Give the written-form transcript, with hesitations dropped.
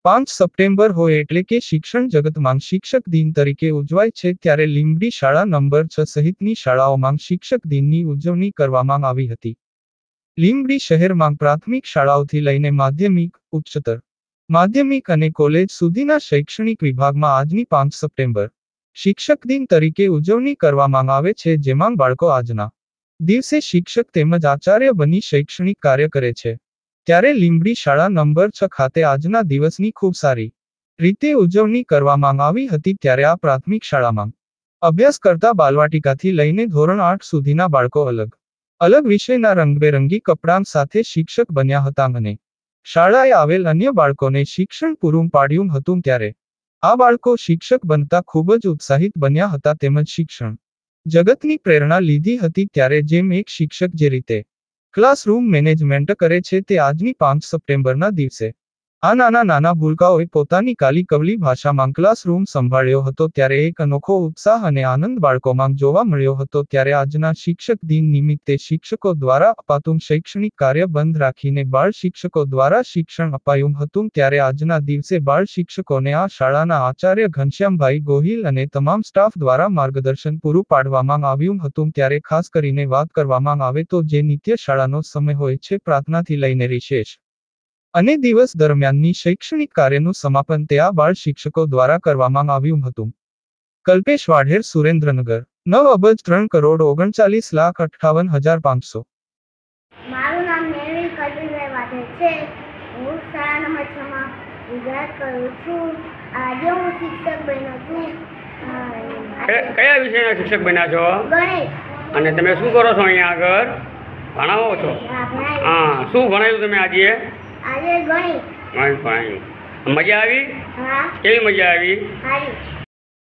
5 September હોય એટલે કે શિક્ષણ જગતમાં શિક્ષક દિન તરીકે ઉજવાય છે ત્યારે લીંબડી શાળા નંબર 6 સહિતની શાળાઓમાં શિક્ષક દિનની ઉજવણી કરવામાં આવી હતી। લીંબડી શહેરમાં પ્રાથમિક શાળાઓથી લઈને માધ્યમિક, ઉચ્ચતર માધ્યમિક અને કોલેજ સુધીના શૈક્ષણિક વિભાગમાં આજની 5 સપ્ટેમ્બર શિક્ષક દિન તરીકે ઉજવણી કરવામાં આવે છે, જેમાં બાળકો આજના દિવસે શિક્ષક તેમજ આચાર્ય બની શૈક્ષણિક કાર્ય કરે છે। ત્યારે લીંબડી શાળા નંબર 6 ખાતે આજના દિવસની ખૂબ સારી રીતે ઉજવણી કરવામાં આવી હતી। ત્યારે આ પ્રાથમિક શાળામાં અભ્યાસ કરતા બાલવાટિકાથી લઈને ધોરણ 8 સુધીના બાળકો અલગ અલગ વિષયના રંગબેરંગી કપડાં સાથે શિક્ષક બન્યા હતા અને શાળાએ આવેલ અન્ય બાળકોને શિક્ષણ પૂરું પાડ્યું હતું। ત્યારે આ બાળકો શિક્ષક બનતા ખૂબ જ ઉત્સાહિત બન્યા હતા તેમજ શિક્ષણ જગતની પ્રેરણા લીધી હતી। ત્યારે જેમ એક શિક્ષક જે રીતે ક્લાસરૂમ મેનેજમેન્ટ કરે છે તે આજની 5 સપ્ટેમ્બરના દિવસે આ નાના ભૂલકાઓએ પોતાની કાલી કવલી ભાષામાં ક્લાસરૂમ સંભાળ્યો હતો। ત્યારે એક અનોખો ઉત્સાહ અને આનંદ બાળકોમાં જોવા મળ્યો હતો। ત્યારે આજના શિક્ષક દિન નિમિત્તે શિક્ષકો દ્વારા અપાતું શૈક્ષણિક કાર્ય બંધ રાખીને બાળ શિક્ષકો દ્વારા શિક્ષણ અપાયું હતું। ત્યારે આજના દિવસે બાળ શિક્ષકોને આ શાળાના આચાર્ય ઘનશ્યામભાઈ ગોહિલ અને તમામ સ્ટાફ દ્વારા માર્ગદર્શન પૂરું પાડવામાં આવ્યું હતું। ત્યારે ખાસ કરીને વાત કરવામાં આવે તો જે નિત્ય શાળાનો સમય હોય છે પ્રાર્થનાથી લઈને રિશેષ અને દિવસ દરમિયાનની શૈક્ષણિક કાર્યનું સમાપન તે આ બાળ શિક્ષકો દ્વારા કરવામાં આવ્યું હતું। કલ્પેશ વાઢેર, સુરેન્દ્રનગર, 9,03,39,58,500। મારું નામ નેવી કલ્પેશભાઈ વાઢેર છે। હું શાળા નંબર 6 માં વિદ્યાર્થ કરું છું। આજે હું શિક્ષક બન્યો છું। કયા વિષયના શિક્ષક બન્યા છો? ગણિત। અને તમે શું કરો છો અહીંયા આગળ? ભણાવો છો? હા, શું ભણાવ્યું તમે આજે? આજે ગણિત ભણાવ્યું। મજા આવી? હા। કેવી મજા આવી? સારી।